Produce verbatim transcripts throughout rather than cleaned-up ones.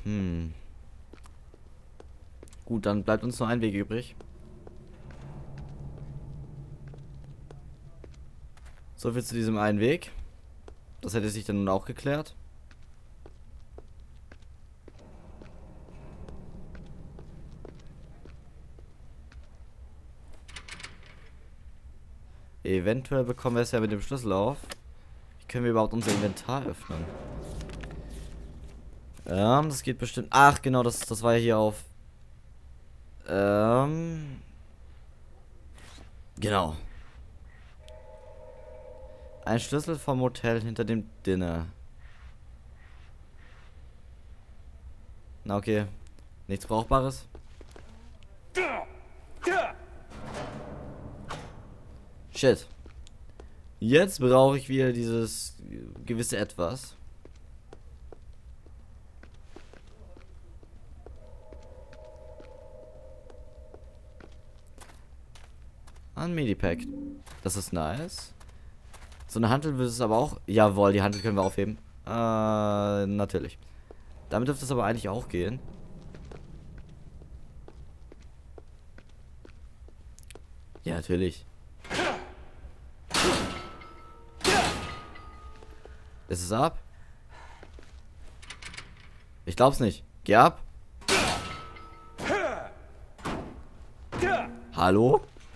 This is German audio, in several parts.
Hm. Gut, dann bleibt uns nur ein Weg übrig. So viel zu diesem einen Weg. Das hätte sich dann nun auch geklärt. Eventuell bekommen wir es ja mit dem Schlüssel auf. Wie können wir überhaupt unser Inventar öffnen? Ähm, das geht bestimmt... Ach, genau, das, das war ja hier auf... Ähm... Genau. Ein Schlüssel vom Hotel hinter dem Dinner. Na, okay. Nichts Brauchbares. Shit. Jetzt brauche ich wieder dieses gewisse Etwas. Ein Medipack. Das ist nice. So eine Hantel wird es aber auch... Jawohl, die Hantel können wir aufheben. Äh, natürlich. Damit dürfte es aber eigentlich auch gehen. Ja, natürlich. Ist es ab? Ich glaub's nicht. Geh ab. Hallo?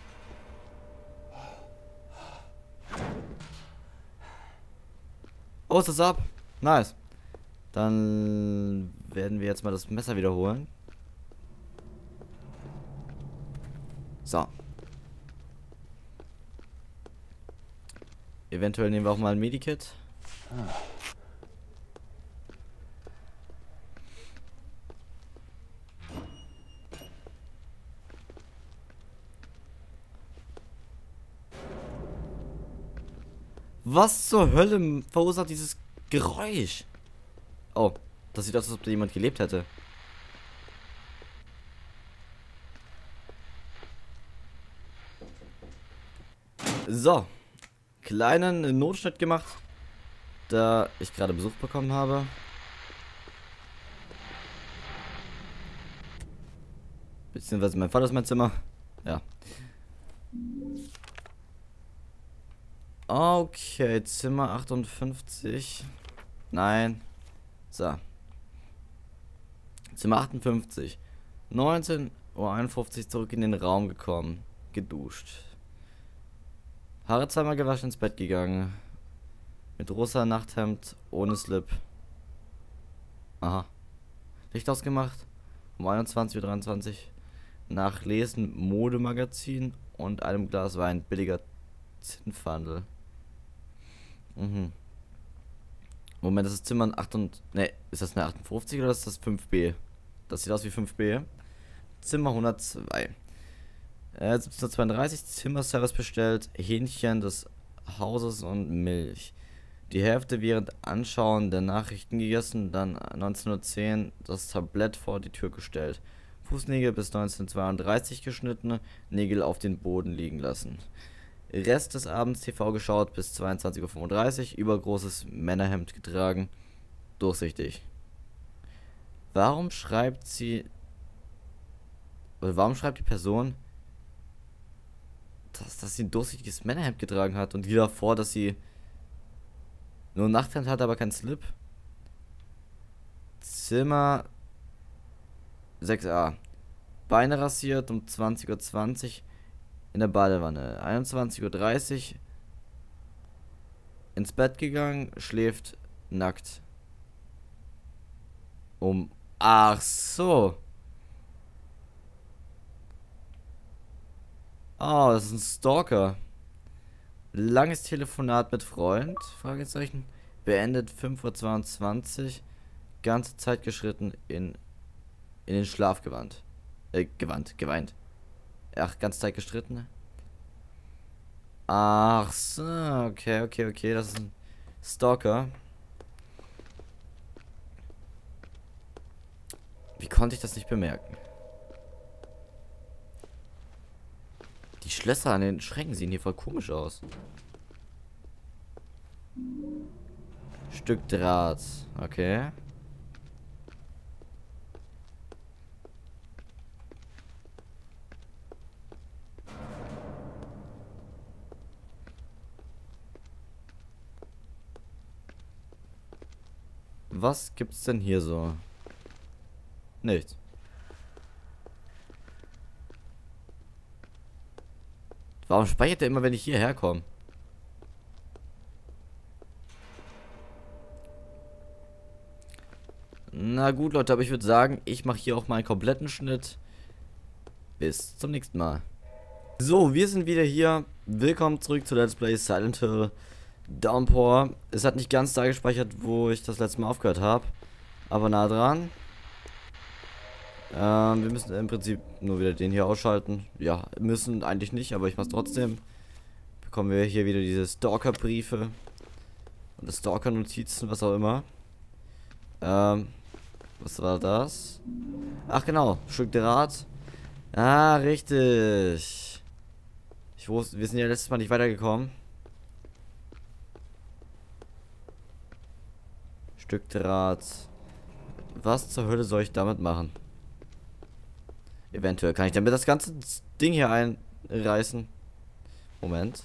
Oh, ist das ab? Nice. Dann werden wir jetzt mal das Messer wiederholen. So. Eventuell nehmen wir auch mal ein Medikit. Ah. Was zur Hölle verursacht dieses Geräusch? Oh, das sieht aus, als ob da jemand gelebt hätte. So. Kleinen Notschnitt gemacht, da ich gerade Besuch bekommen habe. Beziehungsweise mein Vater ist mein Zimmer. Ja. Okay, Zimmer achtundfünfzig. Nein. So. Zimmer achtundfünfzig. neunzehn Uhr einundfünfzig zurück in den Raum gekommen. Geduscht. Haare zweimal gewaschen, ins Bett gegangen. Mit rosa Nachthemd, ohne Slip. Aha. Licht ausgemacht. Um einundzwanzig Uhr dreiundzwanzig. Nach Lesen Modemagazin und einem Glas Wein. Billiger Zinnfandel. Mhm. Moment, das ist Zimmer acht und... Ne, ist das eine achtundfünfzig oder ist das fünf B? Das sieht aus wie fünf B. Zimmer hundertzwei. Äh, siebzehn Uhr zweiunddreißig, Zimmerservice bestellt, Hähnchen des Hauses und Milch. Die Hälfte während Anschauen der Nachrichten gegessen, dann neunzehn Uhr zehn das Tablett vor die Tür gestellt. Fußnägel bis neunzehn Uhr zweiunddreißig geschnittene, Nägel auf den Boden liegen lassen. Rest des Abends T V geschaut bis zweiundzwanzig Uhr fünfunddreißig, übergroßes Männerhemd getragen, durchsichtig. Warum schreibt sie... Oder warum schreibt die Person... Dass, dass sie ein durchsichtiges Männerhemd getragen hat und die davor, dass sie nur ein Nachthemd hat, aber kein Slip. Zimmer sechs A. Beine rasiert um zwanzig Uhr zwanzig in der Badewanne. einundzwanzig Uhr dreißig ins Bett gegangen, schläft nackt. Um... Ach so. Oh, das ist ein Stalker. Langes Telefonat mit Freund? Fragezeichen. Beendet fünf Uhr zweiundzwanzig. Ganze Zeit geschritten in in den Schlaf gewandt. Äh, gewandt, geweint. Ach, ganze Zeit gestritten. Ach so, okay, okay, okay. Das ist ein Stalker. Wie konnte ich das nicht bemerken? Die Schlösser an den Schränken sehen hier voll komisch aus. Stück Draht. Okay. Was gibt's denn hier so? Nichts. Warum speichert er immer, wenn ich hierher komme? Na gut, Leute, aber ich würde sagen, ich mache hier auch mal einen kompletten Schnitt. Bis zum nächsten Mal. So, wir sind wieder hier. Willkommen zurück zu Let's Play Silent Hill Downpour. Es hat nicht ganz da gespeichert, wo ich das letzte Mal aufgehört habe. Aber nah dran. Ähm, wir müssen im Prinzip nur wieder den hier ausschalten. Ja, müssen eigentlich nicht, aber ich mache es trotzdem. Bekommen wir hier wieder diese Stalker-Briefe. Und Stalker-Notizen, was auch immer. Ähm, was war das? Ach genau, Stück Draht. Ah, richtig. Ich wusste, wir sind ja letztes Mal nicht weitergekommen. Stück Draht. Was zur Hölle soll ich damit machen? Eventuell kann ich damit das ganze Ding hier einreißen. Moment.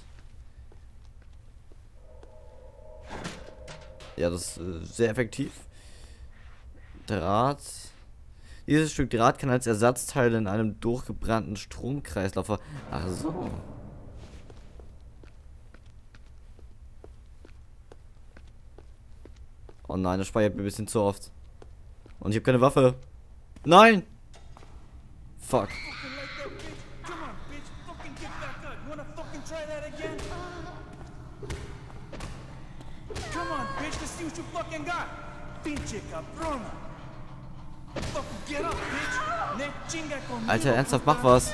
Ja, das ist äh, sehr effektiv. Draht. Dieses Stück Draht kann als Ersatzteil in einem durchgebrannten Stromkreislauf ver... Ach so. Oh nein, das speichert mir ein bisschen zu oft. Und ich habe keine Waffe. Nein! Fuck. Alter, ernsthaft, mach was.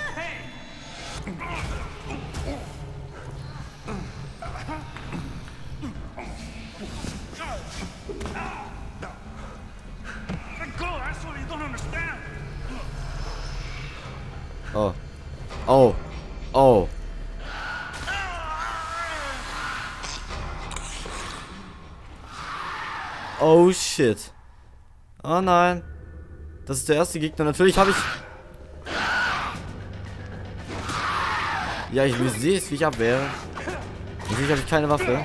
Oh. Oh. Oh. Oh shit. Oh nein. Das ist der erste Gegner. Natürlich habe ich... Ja, ich sehe es, wie ich abwehre. Natürlich habe ich keine Waffe.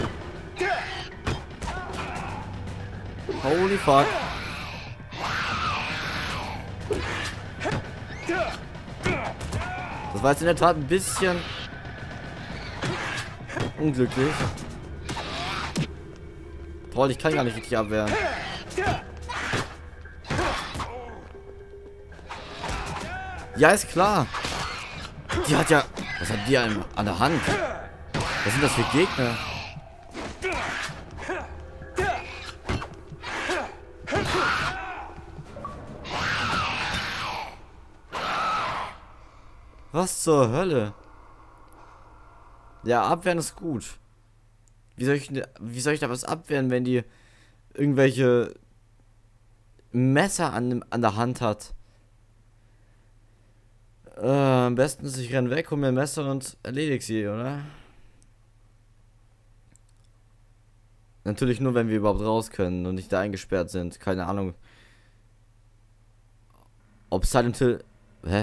Holy fuck. Das war jetzt in der Tat ein bisschen unglücklich. Toll, ich kann gar nicht richtig abwehren. Ja, ist klar. Die hat ja... Was hat die an, an der Hand? Was sind das für Gegner? Was zur Hölle? Ja, abwehren ist gut. Wie soll ich, wie soll ich da was abwehren, wenn die irgendwelche Messer an, an der Hand hat? Äh, am besten ist, ich renn weg, hol mir ein Messer und erledige sie, oder? Natürlich nur, wenn wir überhaupt raus können und nicht da eingesperrt sind. Keine Ahnung. Ob Silent Hill... Hä?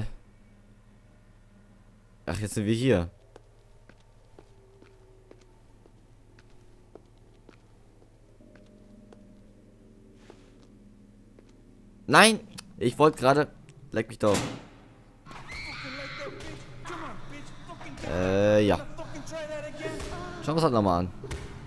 Ach, jetzt sind wir hier. Nein! Ich wollte gerade... Leck mich doch. Äh, ja. Schauen wir uns halt nochmal an.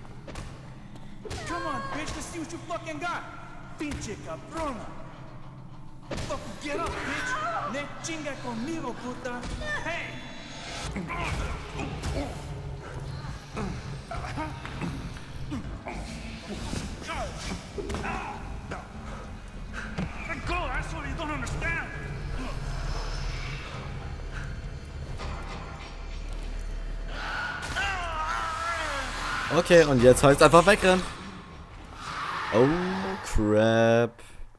Okay, und jetzt heißt einfach wegrennen. Oh, crap.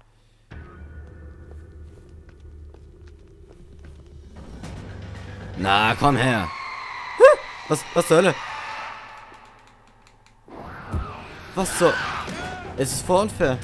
Na, komm her. Was, was zur Hölle? Was zur... Es ist voll unfair.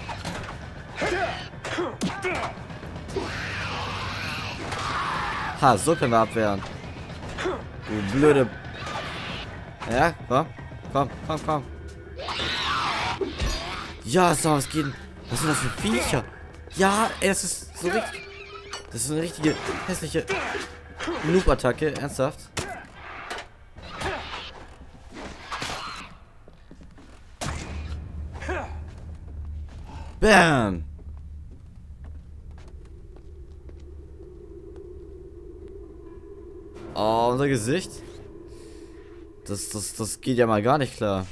Ha, so können wir abwehren. Du blöde... Ja, komm. Komm, komm, komm. Ja, so, was geht denn? Was sind das für Viecher? Ja, ey, das ist so richtig. Das ist eine richtige hässliche Noob-Attacke. Ernsthaft? Bam! Oh, unser Gesicht. Das, das, das geht ja mal gar nicht klar.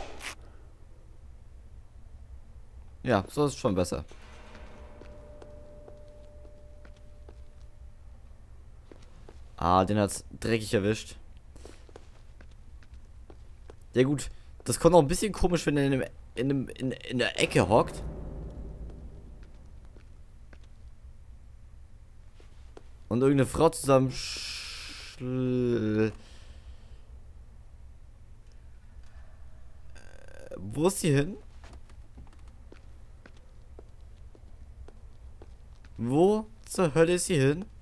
Ja, so ist schon besser. Ah, den hat's dreckig erwischt. Ja gut, das kommt auch ein bisschen komisch, wenn er in, dem, in, dem, in, in der Ecke hockt. Und irgendeine Frau zusammen... Schl Wo ist sie hin? Wo zur Hölle ist sie hin?